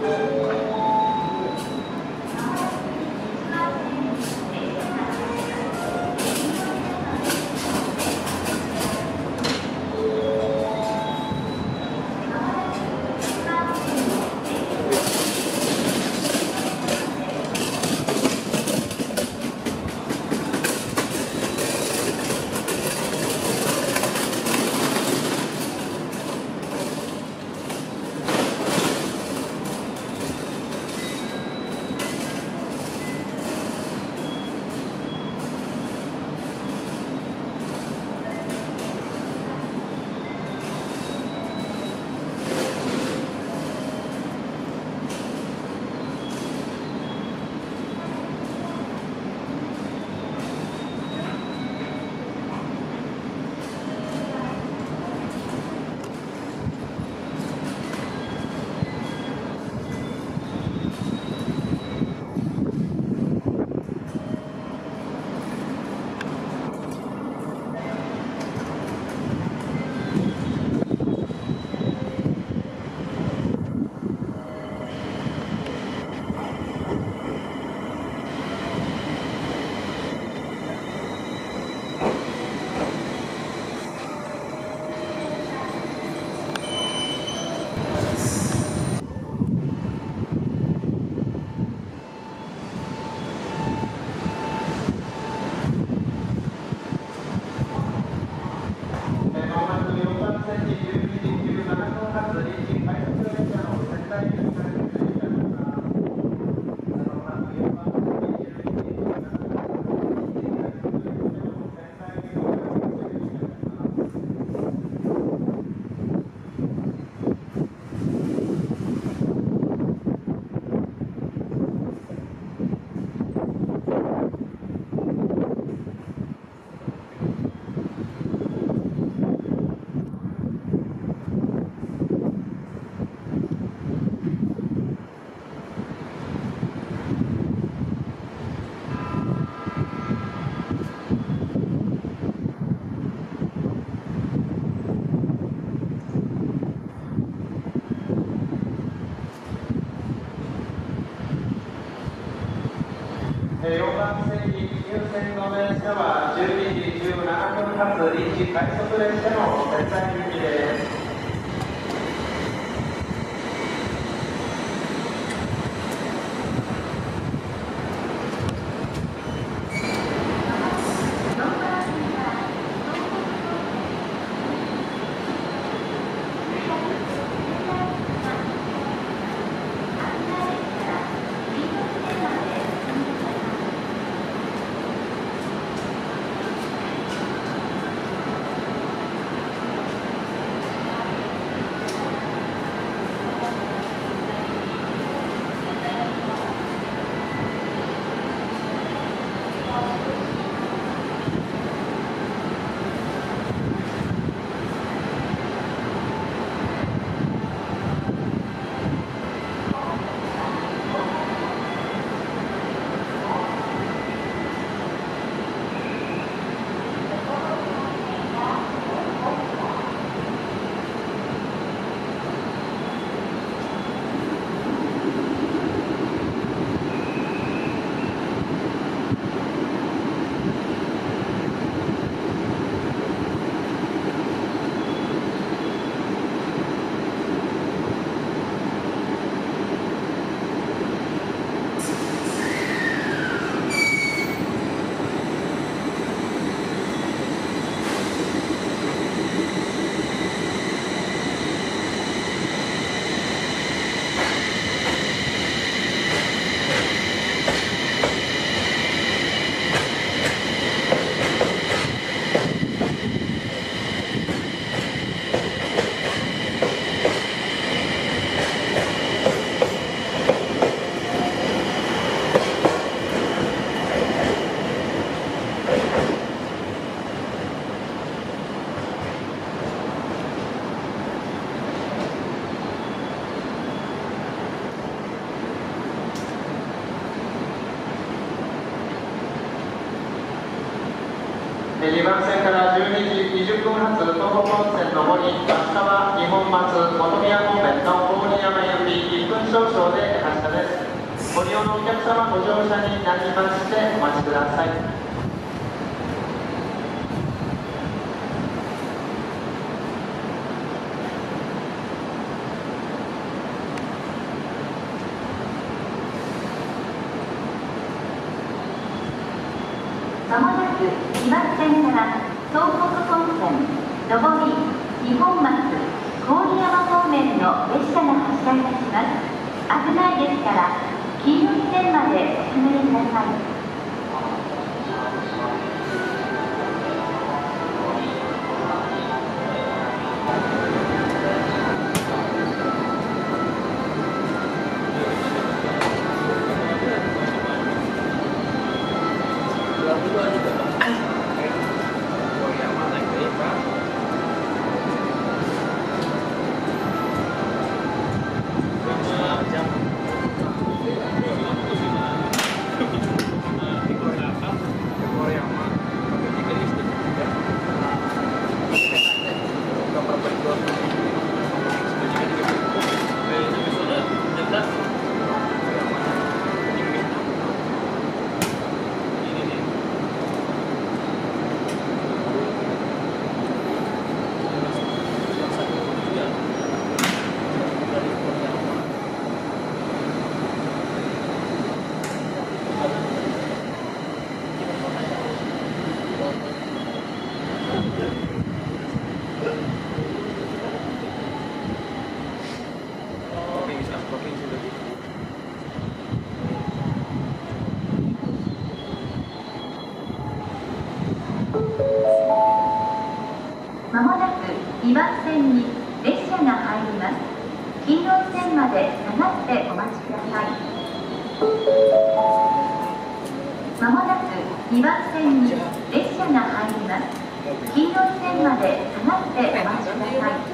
4番線に優先の電車は12時17分発臨時快速列車の仙台行きです。2番線から12時20分発東北本線上り、明日は日本松本宮方面の郡山行き 2分少々で発車です。ご利用のお客様、ご乗車になりましてお待ちください。 まもなく岩線から東北本線上り二本松郡山方面の列車が発車いたします。危ないですから黄色い線までお進みください。まもなく岩線に列車が入ります。黄色い線まで下がってお待ちください。まもなく岩線に列車が入ります。黄色い線まで下がってお待ちください。